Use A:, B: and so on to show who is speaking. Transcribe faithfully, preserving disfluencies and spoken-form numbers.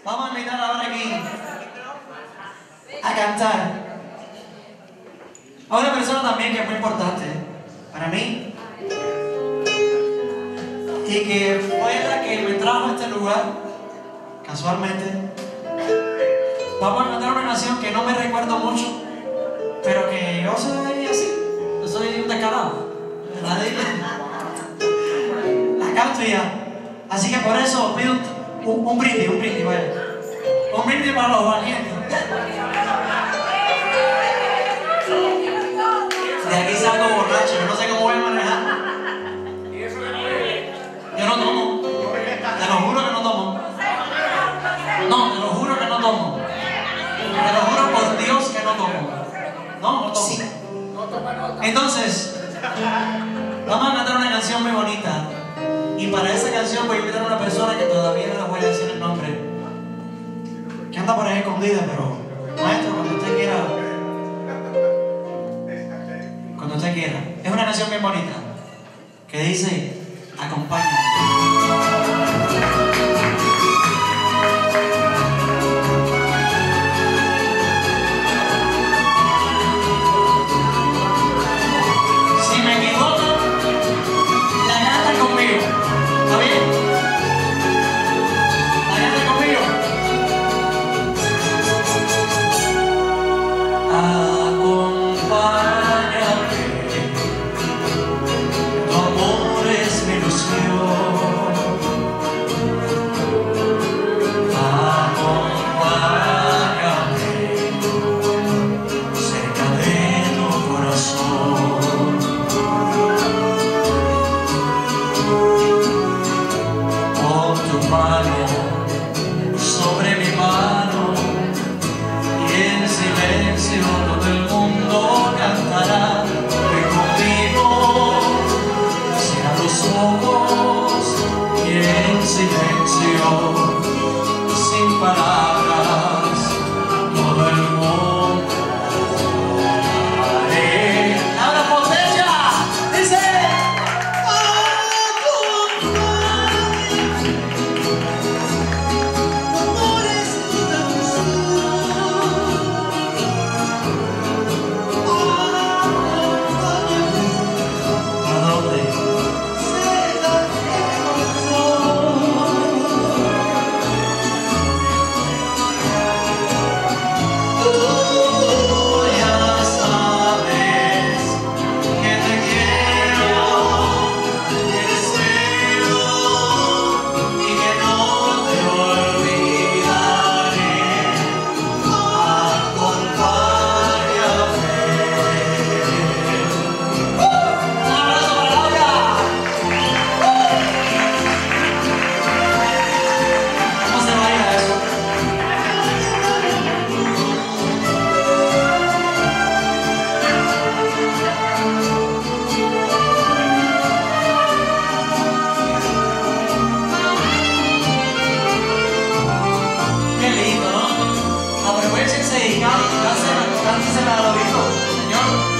A: Vamos a invitar ahora aquí a cantar a una persona también que es muy importante para mí y que fue la que me trajo a este lugar casualmente. Vamos a cantar una canción que no me recuerdo mucho, pero que yo soy así, yo soy un descarado, la de la canto ya. Así que por eso pido un, un brindis, un brindis, vaya. Un brindis para los valientes. De aquí salgo borracho, yo no sé cómo voy a manejar. Yo no tomo. Te lo juro que no tomo. No, te lo juro que no tomo. Te lo juro por Dios que no tomo. No, no tomo. Entonces, vamos a cantar una canción muy bonita. Y para esa canción voy a invitar a una persona que todavía no les voy a decir el nombre, que anda por ahí escondida, pero maestro, cuando usted quiera, cuando usted quiera. Es una canción bien bonita que dice: acompáñame.
B: Sobre mi mano y en silencio todo el mundo cantará. Ven conmigo, cierra los ojos y en silencio, sin palabras, todo el mundo haré. ¡Ahora potencia! ¡Dice!
A: Cántesela al oído, Señor.